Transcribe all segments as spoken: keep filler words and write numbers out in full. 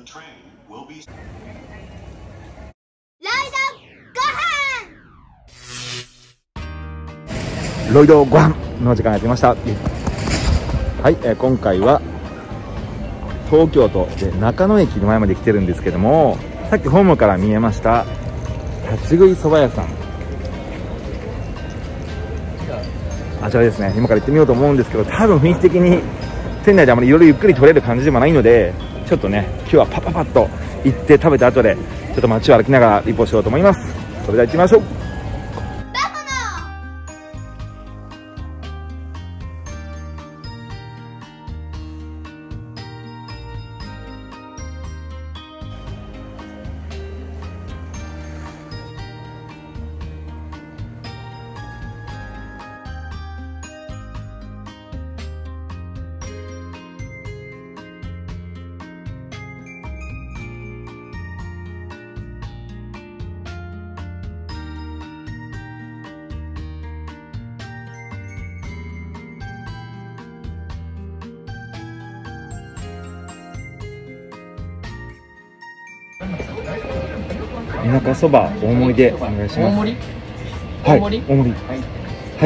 ロイドご飯の時間がやってきました。はい、えー、今回は東京都で中野駅の前まで来てるんですけども、さっきホームから見えました立ち食いそば屋さん、あちらですね。今から行ってみようと思うんですけど、多分雰囲気的に店内であまりいろいろゆっくり撮れる感じでもないので、ちょっとね今日はパパパッと行って食べた後でちょっと街を歩きながらリポートしようと思います。それでは行ってみましょう。田舎そば大盛りでお願いします。大盛り？はい、大盛り。はい。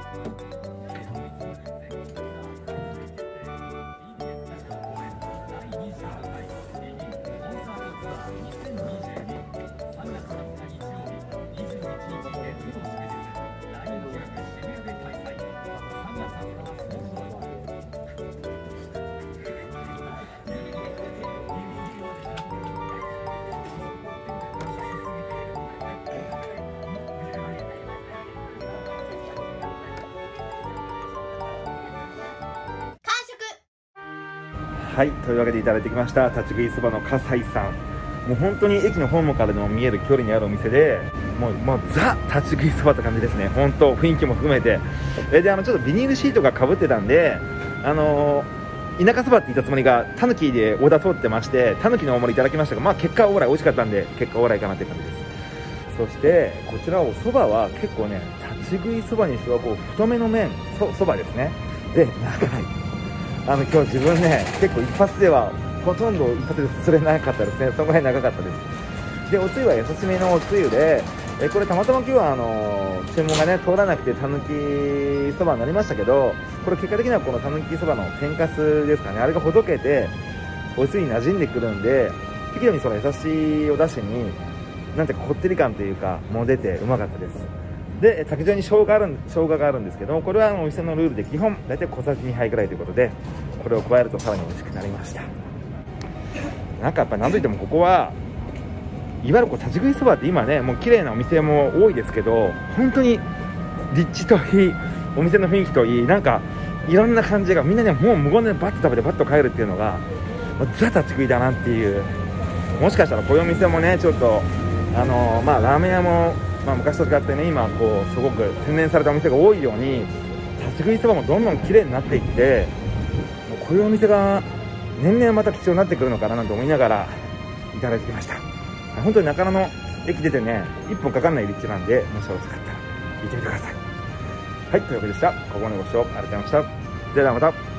はい、というわけでいただいてきました立ち食いそばの葛西さん。もう本当に駅のホームからでも見える距離にあるお店で、もう、もうザ立ち食いそばって感じですね。本当雰囲気も含めて。えであのちょっとビニールシートがかぶってたんで、あのー、田舎そばって言ったつもりがたぬきでオーダー通ってまして、たぬきの大盛りいただきましたが、まあ結果オーライ美味しかったんで結果オーライかなっていう感じです。そしてこちらお蕎麦は結構ね、立ち食いそばにしてはこう太めの麺そそばですね。で長い。あの今日自分ね、結構一発ではほとんど一発ですすれなかったですね。そのぐらい長かったです。でおつゆは優しめのおつゆで、えこれたまたま今日はあの注文がね通らなくてたぬきそばになりましたけど、これ結果的にはこのたぬきそばの天かすですかね、あれがほどけておつゆに馴染んでくるんで、適度にその優しいお出汁になんていうかこってり感というかもう出てうまかったです。で卓上に生姜ある生姜があるんですけど、これはあのお店のルールで基本大体小さじにはいぐらいということで、これを加えるとさらに美味しくなりました。なんかやっぱり何といってもここはいわゆるこう立ち食いそばって今ねもう綺麗なお店も多いですけど、本当に立地といいお店の雰囲気といい、なんかいろんな感じがみんなねもう無言でバッと食べてバッと帰るっていうのがザ立ち食いだなっていう。もしかしたらこういうお店もねちょっとあのー、まあラーメン屋もまあ昔と違ってね今こうすごく洗練されたお店が多いように、立ち食いそばもどんどん綺麗になっていって、もうこういうお店が年々また貴重になってくるのかななんて思いながらいただいてきました。本当に中野の駅出てねいっぷんかかんない立地なんで、もしよろしかったら行ってみてください。はい、というわけでした。ここまでご視聴ありがとうございました。ではまた。